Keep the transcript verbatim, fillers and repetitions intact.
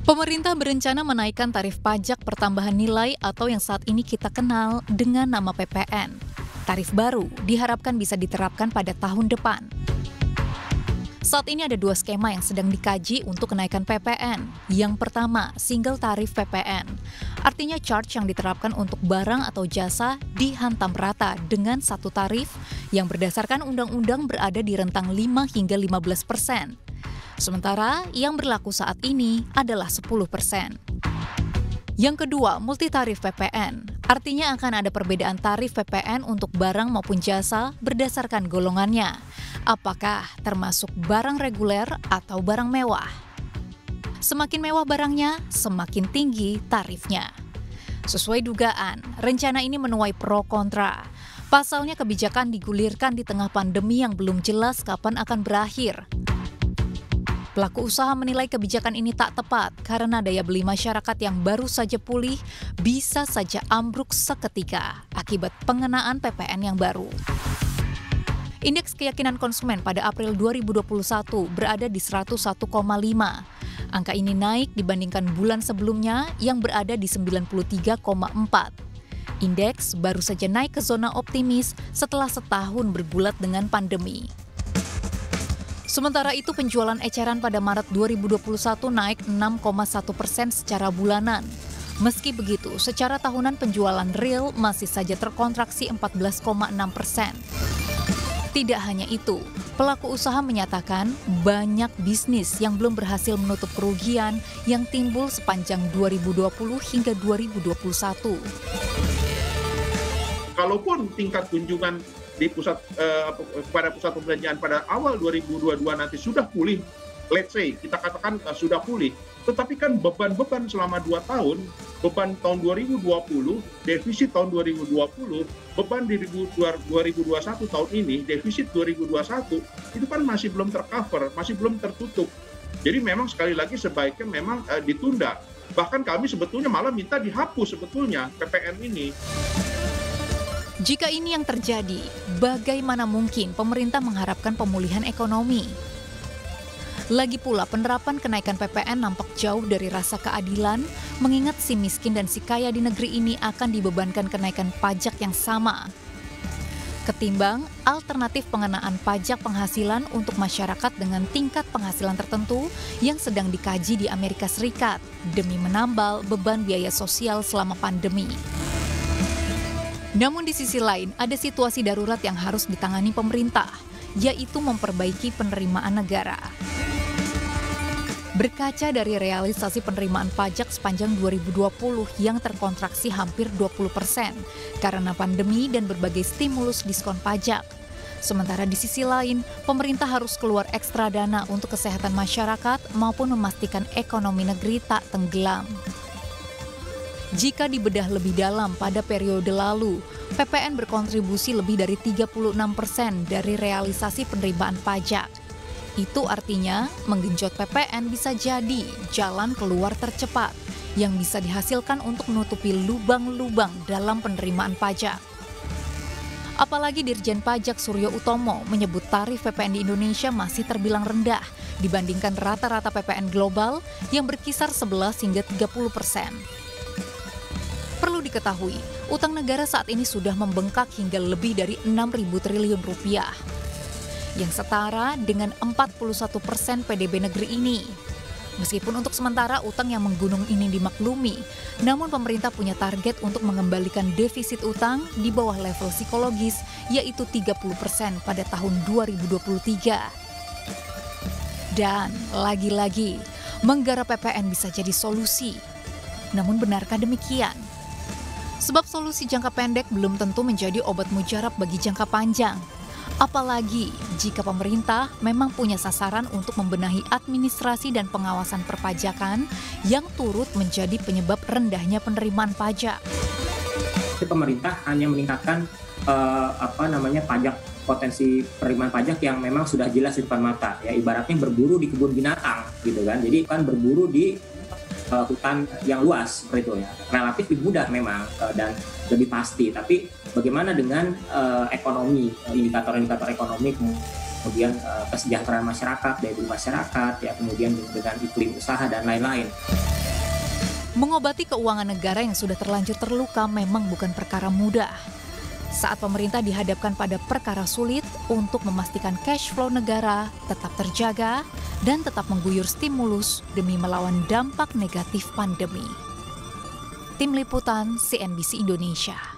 Pemerintah berencana menaikkan tarif pajak pertambahan nilai atau yang saat ini kita kenal dengan nama P P N. Tarif baru diharapkan bisa diterapkan pada tahun depan. Saat ini ada dua skema yang sedang dikaji untuk kenaikan P P N. Yang pertama, single tarif P P N. Artinya charge yang diterapkan untuk barang atau jasa dihantam rata dengan satu tarif yang berdasarkan undang-undang berada di rentang lima hingga lima belas persen. Sementara yang berlaku saat ini adalah sepuluh persen. Yang kedua, multitarif P P N. Artinya akan ada perbedaan tarif P P N untuk barang maupun jasa berdasarkan golongannya. Apakah termasuk barang reguler atau barang mewah? Semakin mewah barangnya, semakin tinggi tarifnya. Sesuai dugaan, rencana ini menuai pro kontra. Pasalnya kebijakan digulirkan di tengah pandemi yang belum jelas kapan akan berakhir. Pelaku usaha menilai kebijakan ini tak tepat karena daya beli masyarakat yang baru saja pulih bisa saja ambruk seketika akibat pengenaan P P N yang baru. Indeks keyakinan konsumen pada April dua ribu dua puluh satu berada di seratus satu koma lima. Angka ini naik dibandingkan bulan sebelumnya yang berada di sembilan puluh tiga koma empat. Indeks baru saja naik ke zona optimis setelah setahun bergulat dengan pandemi. Sementara itu penjualan eceran pada Maret dua ribu dua puluh satu naik enam koma satu persen secara bulanan. Meski begitu, secara tahunan penjualan real masih saja terkontraksi empat belas koma enam persen. Tidak hanya itu, pelaku usaha menyatakan banyak bisnis yang belum berhasil menutup kerugian yang timbul sepanjang dua ribu dua puluh hingga dua ribu dua puluh satu. Kalaupun tingkat kunjungan di pusat eh, pada pusat perbelanjaan pada awal dua ribu dua puluh dua nanti sudah pulih, let's say kita katakan uh, sudah pulih, tetapi kan beban-beban selama dua tahun, beban tahun dua ribu dua puluh, defisit tahun dua ribu dua puluh, beban di dua ribu dua puluh satu tahun ini, defisit dua ribu dua puluh satu, itu kan masih belum tercover, masih belum tertutup. Jadi memang sekali lagi sebaiknya memang uh, ditunda. Bahkan kami sebetulnya malah minta dihapus sebetulnya P P N ini. Jika ini yang terjadi, bagaimana mungkin pemerintah mengharapkan pemulihan ekonomi? Lagi pula, penerapan kenaikan P P N nampak jauh dari rasa keadilan, mengingat si miskin dan si kaya di negeri ini akan dibebankan kenaikan pajak yang sama. Ketimbang alternatif pengenaan pajak penghasilan untuk masyarakat dengan tingkat penghasilan tertentu yang sedang dikaji di Amerika Serikat demi menambal beban biaya sosial selama pandemi. Namun di sisi lain, ada situasi darurat yang harus ditangani pemerintah, yaitu memperbaiki penerimaan negara. Berkaca dari realisasi penerimaan pajak sepanjang dua ribu dua puluh yang terkontraksi hampir dua puluh persen karena pandemi dan berbagai stimulus diskon pajak. Sementara di sisi lain, pemerintah harus keluar ekstra dana untuk kesehatan masyarakat maupun memastikan ekonomi negeri tak tenggelam. Jika dibedah lebih dalam pada periode lalu, P P N berkontribusi lebih dari tiga puluh enam persen dari realisasi penerimaan pajak. Itu artinya menggenjot P P N bisa jadi jalan keluar tercepat yang bisa dihasilkan untuk menutupi lubang-lubang dalam penerimaan pajak. Apalagi Dirjen Pajak Suryo Utomo menyebut tarif P P N di Indonesia masih terbilang rendah dibandingkan rata-rata P P N global yang berkisar sebelas hingga tiga puluh persen. Perlu diketahui, utang negara saat ini sudah membengkak hingga lebih dari enam ribu triliun rupiah, yang setara dengan empat puluh satu persen P D B negeri ini. Meskipun untuk sementara utang yang menggunung ini dimaklumi, namun pemerintah punya target untuk mengembalikan defisit utang di bawah level psikologis, yaitu tiga puluh persen pada tahun dua ribu dua puluh tiga. Dan lagi-lagi, menggarap P P N bisa jadi solusi. Namun benarkah demikian? Sebab solusi jangka pendek belum tentu menjadi obat mujarab bagi jangka panjang. Apalagi jika pemerintah memang punya sasaran untuk membenahi administrasi dan pengawasan perpajakan yang turut menjadi penyebab rendahnya penerimaan pajak. Pemerintah hanya meningkatkan uh, apa namanya pajak potensi penerimaan pajak yang memang sudah jelas di depan mata, ya ibaratnya berburu di kebun binatang gitu kan. Jadi kan berburu di Uh, hutan yang luas seperti itu ya, relatif lebih mudah memang uh, dan lebih pasti. Tapi bagaimana dengan uh, ekonomi, uh, indikator-indikator ekonomi kemudian uh, kesejahteraan masyarakat, daya beli masyarakat, ya kemudian dengan iklim usaha dan lain-lain. Mengobati keuangan negara yang sudah terlanjur terluka memang bukan perkara mudah. Saat pemerintah dihadapkan pada perkara sulit untuk memastikan cash flow negara tetap terjaga dan tetap mengguyur stimulus demi melawan dampak negatif pandemi. Tim Liputan C N B C Indonesia.